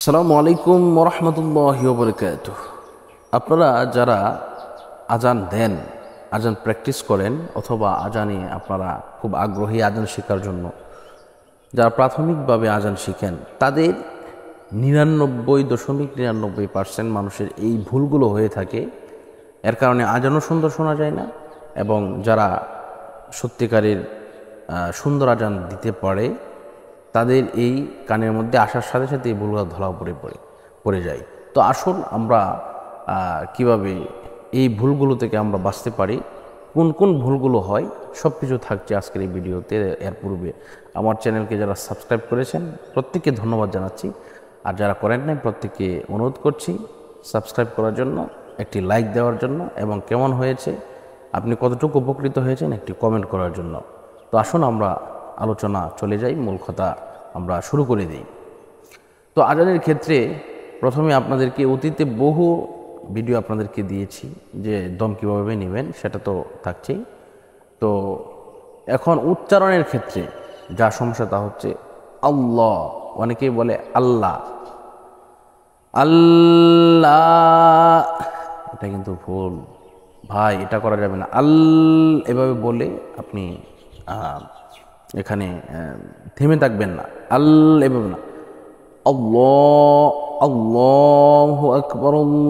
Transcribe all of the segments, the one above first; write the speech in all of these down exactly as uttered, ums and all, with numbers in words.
আসসালামু আলাইকুম ওয়া রাহমাতুল্লাহি ওয়া বারাকাতুহু। আপনারা যারা আজান দেন, আজান প্র্যাকটিস করেন অথবা আজানে আপনারা খুব আগ্রহী আজান শেখার জন্য, যারা প্রাথমিকভাবে আজান শিখেন, তাদের নিরানব্বই দশমিক নিরানব্বই পার্সেন্ট মানুষের এই ভুলগুলো হয়ে থাকে। এর কারণে আজানও সুন্দর শোনা যায় না, এবং যারা সত্যিকারের সুন্দর আজান দিতে পারে তাদের এই কানের মধ্যে আসার সাথে সাথে এই ভুলগুলো ধরা পড়ে পড়ে পড়ে যায়। তো আসুন আমরা কিভাবে এই ভুলগুলো থেকে আমরা বাঁচতে পারি, কোন কোন ভুলগুলো হয়, সব কিছু থাকছে আজকের এই ভিডিওতে। এর পূর্বে আমার চ্যানেলকে যারা সাবস্ক্রাইব করেছেন প্রত্যেককে ধন্যবাদ জানাচ্ছি, আর যারা করেন নাই প্রত্যেককে অনুরোধ করছি সাবস্ক্রাইব করার জন্য, একটি লাইক দেওয়ার জন্য, এবং কেমন হয়েছে, আপনি কতটুকু উপকৃত হয়েছেন একটি কমেন্ট করার জন্য। তো আসুন আমরা আলোচনা চলে যাই, মূল কথা আমরা শুরু করে দিই। তো আজানের ক্ষেত্রে প্রথমে আপনাদেরকে অতীতে বহু ভিডিও আপনাদেরকে দিয়েছি যে দম কীভাবে নেবেন, সেটা তো থাকছেই। তো এখন উচ্চারণের ক্ষেত্রে যা সমস্যা তা হচ্ছে আল্লাহ, অনেকেই বলে আল্লাহ আল্লাহ, এটা কিন্তু ভুল ভাই, এটা করা যাবে না। আল এভাবে বলে আপনি এখানে থেমে থাকবেন না, আল এভাবে না। আল্লাহ আল্লাহু আকবার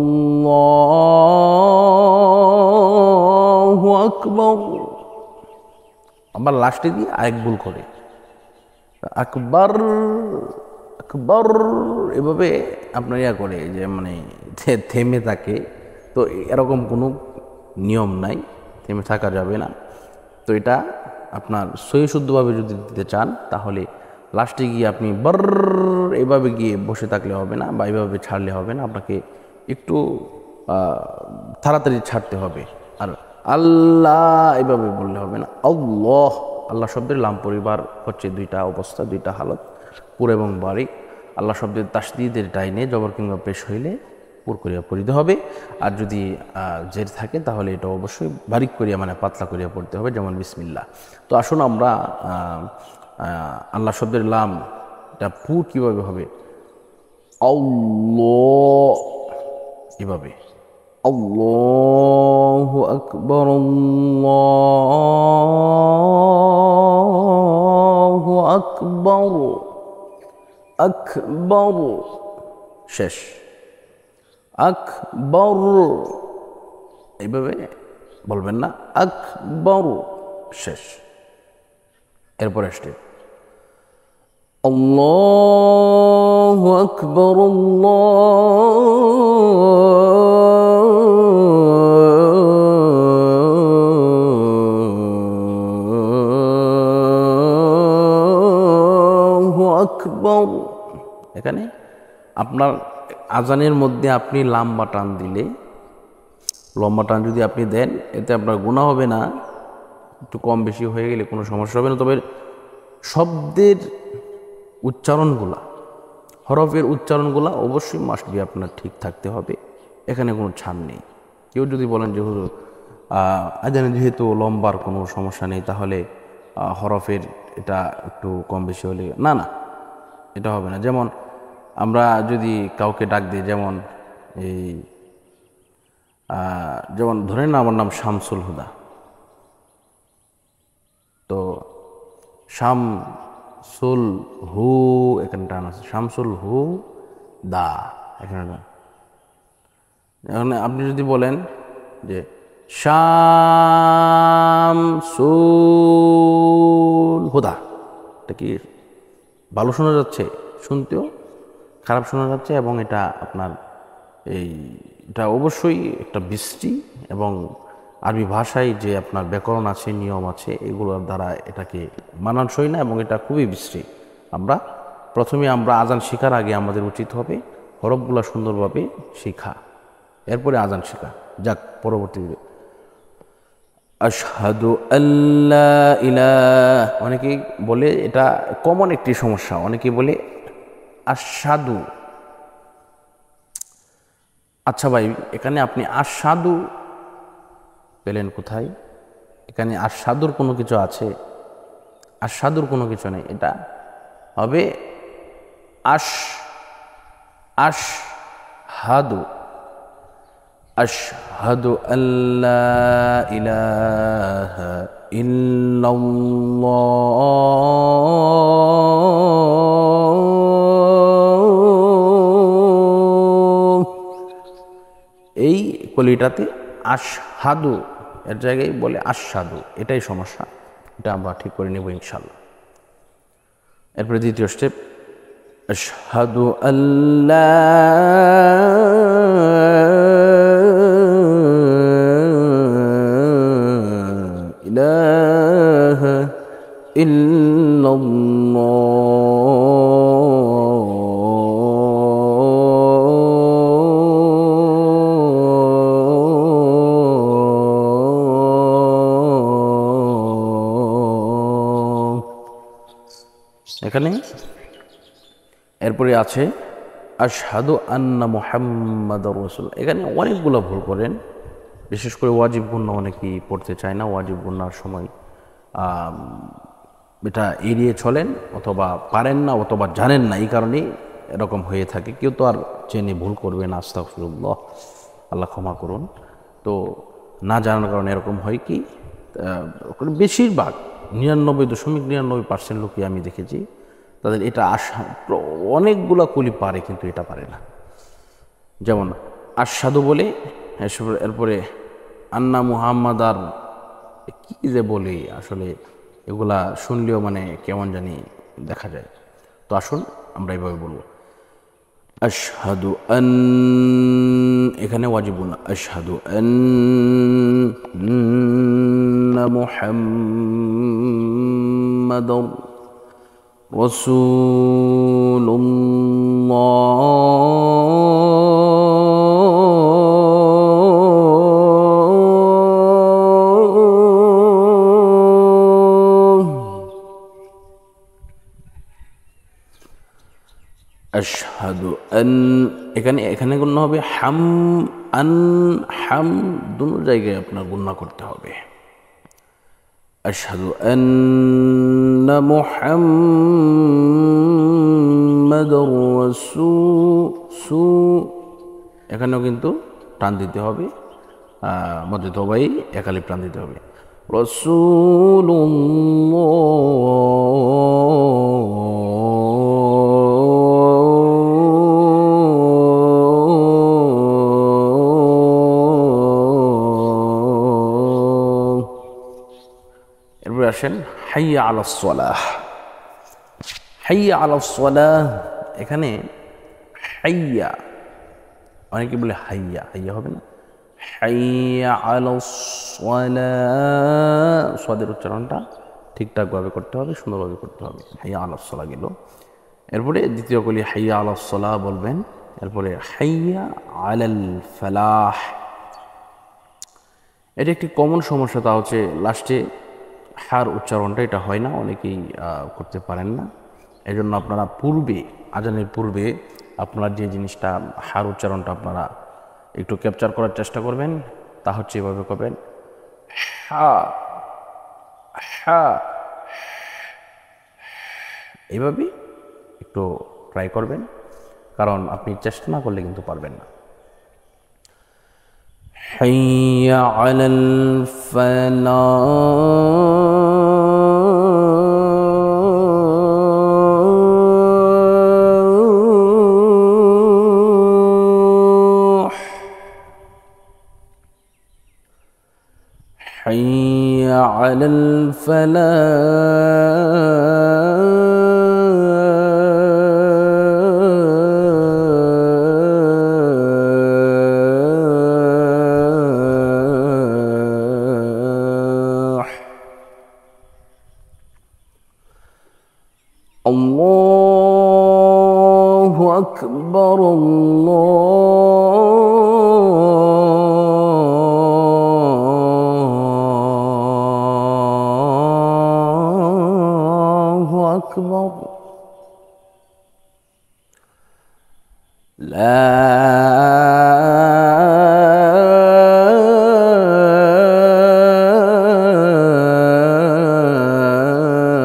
আল্লাহু আকবার, আবার লাস্টে দিয়ে আরেক ভুল করে আকবার আকবার, এভাবে আপনার ইয়া করে যে মানে থেমে থাকে। তো এরকম কোনো নিয়ম নাই, থেমে থাকা যাবে না। তো এটা আপনার সহি শুদ্ধভাবে যদি দিতে চান তাহলে লাস্টে গিয়ে আপনি বর এভাবে গিয়ে বসে থাকলে হবে না, বা এইভাবে ছাড়লে হবে না, আপনাকে একটু তাড়াতাড়ি ছাড়তে হবে। আর আল্লাহ এভাবে বললে হবে না। আল্লাহ আল্লাহ শব্দের লাম পরিবার হচ্ছে দুইটা অবস্থা, দুইটা হালত, পুর এবং বারিক। আল্লাহ শব্দের তাসদীদের ডাইনে জবর কিংবা পেশ হইলে পুর করিয়া পড়িতে হবে, আর যদি জের থাকে তাহলে এটা অবশ্যই বারিক করিয়া মানে পাতলা করিয়া পড়তে হবে, যেমন বিসমিল্লাহ। তো আসুন আমরা আল্লাহ শব্দের লাম এটা পুর কীভাবে হবে, আল্লাহ এভাবে, আল্লাহু আকবার আল্লাহু আকবার আকবার, শেষ আকবর, এইভাবে বলবেন না, আকবর, শেষ। এরপরে স্টেপ আল্লাহু আকবার আল্লাহু আকবার। এখানে আপনার আজানের মধ্যে আপনি লম্বা টান দিলে, লম্বা টান যদি আপনি দেন, এতে আপনার গুনাহ হবে না, একটু কম বেশি হয়ে গেলে কোনো সমস্যা হবে না। তবে শব্দের উচ্চারণগুলা, হরফের উচ্চারণগুলা অবশ্যই মাস্ট বি আপনার ঠিক থাকতে হবে, এখানে কোনো ছাড় নেই। কেউ যদি বলেন যে হুজুর আজানে যেহেতু লম্বার কোনো সমস্যা নেই, তাহলে হরফের এটা একটু কম বেশি হলে, না না, এটা হবে না। যেমন আমরা যদি কাউকে ডাক দিই, যেমন এই যেমন ধরেন না আমার নাম শামসুল হুদা, তো শামসুল হু এখানে টান আছে, শামসুল হু দা এখানে টান। এখন আপনি যদি বলেন যে শামসুল হুদা, এটা কি ভালো শোনা যাচ্ছে? শুনতেও খারাপ শোনা যাচ্ছে, এবং এটা আপনার এই এটা অবশ্যই একটা বৃষ্টি, এবং আরবি ভাষায় যে আপনার ব্যাকরণ আছে, নিয়ম আছে, এগুলোর দ্বারা এটাকে মানানসই না, এবং এটা খুবই বৃষ্টি। আমরা প্রথমে আমরা আজান শেখার আগে আমাদের উচিত হবে হরফগুলো সুন্দরভাবে শেখা, এরপরে আজান শেখা। যাক, পরবর্তীতে আশহাদু আল্লা ইলাহা, অনেকেই বলে, এটা কমন একটি সমস্যা, অনেকেই বলে আশহাদু। আচ্ছা ভাই, এখানে আপনি আশহাদু পেলেন কোথায়? এখানে আশহাদুর কোনো কিছু আছে? আশহাদুর কোনো কিছু নেই, এটা হবে আশ আশহাদু আশহাদু আল্লা ইলাহা ইল্লাল্লাহ। এই কলিটাতে আশহাদু এর জায়গায় বলে আশহাদু, এটাই সমস্যা, এটা আমরা ঠিক করে নেব ইনশাআল্লাহ। এরপরে দ্বিতীয় স্টেপ, আশহাদু আল্লা ইলাহা ইল্লাল্লাহ। এখানে এরপরে আছে আশহাদু আন্না মুহাম্মাদুর রাসূল। এখানে অনেকগুলো ভুল করেন, বিশেষ করে ওয়াজিব গুন্না অনেকেই পড়তে চায় না। ওয়াজিব গুন্নার সময় এটা এড়িয়ে চলেন, অথবা পারেন না, অথবা জানেন না, এই কারণেই এরকম হয়ে থাকে। কেউ তো আর জেনে ভুল করবে না, আস্তাগফিরুল্লাহ, আল্লাহ ক্ষমা করুন। তো না জানার কারণে এরকম হয় কি, বেশিরভাগ নিরানব্বই দশমিক নিরানব্বই পার্সেন্ট লোকই আমি দেখেছি তাদের এটা আশা, অনেকগুলা কলি পারে কিন্তু এটা পারে না। যেমন আশহাদু বলে এরপরে আন্না মুহাম্মাদ, আর কি যে বলে আসলে এগুলা শুনলেও মানে কেমন জানি দেখা যায়। তো আসুন আমরা এইভাবে বলবো, আশহাদু আন, এখানে ওয়াজিব না, আশহাদু আন্না মুহাম্মাদুর রাসূলুল্লাহ। আশহাদু আন, এখানে এখানে গুণনা হবে হাম, আন হাম দুটো জায়গায় আপনার গুণনা করতে হবে। আশহাদু আন্না মুহাম্মাদুর রাসূল, সু এখানেও কিন্তু টান দিতে হবে, মধ্যে তবাই একালি টান দিতে হবে। রাসূলুল্লাহ। এরপরে আসেন হাইয়া আলাস সালাহ। হাইয়া আলাস সালাহ, এখানে হাইয়া, অনেকে বলে হাইয়া, হাইয়া হবে না, হাইয়া আলাস সালাহ, সাদের উচ্চারণটা ঠিকঠাকভাবে করতে হবে, সুন্দরভাবে করতে হবে। হাইয়া আলাস সালাহ গেল। এরপরে দ্বিতীয় কলি হাইয়া আলাস সালাহ বলবেন। এরপরে হাইয়া আলাল ফালাহ, এটা একটি কমন সমস্যা, তা হচ্ছে লাস্টে হার উচ্চারণটা এটা হয় না, অনেকেই করতে পারেন না। এই জন্য আপনারা পূর্বে, আজানের পূর্বে আপনারা যে জিনিসটা হার উচ্চারণটা আপনারা একটু ক্যাপচার করার চেষ্টা করবেন, তা হচ্ছে এভাবে করবেন, হা হা, এইভাবে একটু ট্রাই করবেন, কারণ আপনি চেষ্টা না করলে কিন্তু পারবেন না। হাইয়া আলাল ফালাহ, হাইয়া আলাল ফালাহ। আল্লাহু আকবার, আল্লাহু আকবার, লা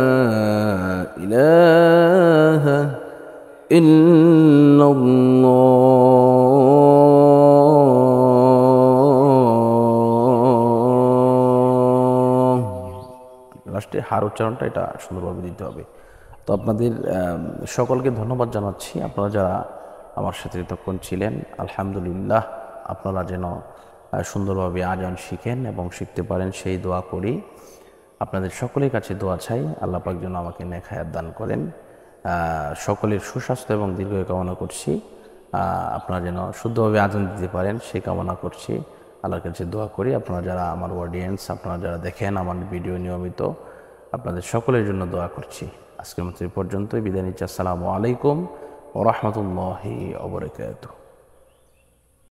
ইলাহা ইল্লাল্লাহ। ফার্স্টে হার উচ্চারণটা এটা সুন্দরভাবে দিতে হবে। তো আপনাদের সকলকে ধন্যবাদ জানাচ্ছি, আপনারা যারা আমার সাথে তখন ছিলেন। আলহামদুলিল্লাহ, আপনারা যেন সুন্দরভাবে আজান শিখেন এবং শিখতে পারেন সেই দোয়া করি। আপনাদের সকলের কাছে দোয়া চাই, আল্লাহ পাক যেন আমাকে নেক হায়াত দান করেন। সকলের সুস্বাস্থ্য এবং দীর্ঘায়ু কামনা করছি। আপনারা যেন শুদ্ধভাবে আজান দিতে পারেন সেই কামনা করছি, আল্লাহর কাছে দোয়া করি। আপনারা যারা আমার অডিয়েন্স, আপনারা যারা দেখেন আমার ভিডিও নিয়মিত, আপনাদের সকলের জন্য দোয়া করছি। আজকের মতো এই পর্যন্তই বিদায় নিচ্ছি। আসসালামু আলাইকুম ওয়া রাহমাতুল্লাহি ওয়া বারাকাতুহু।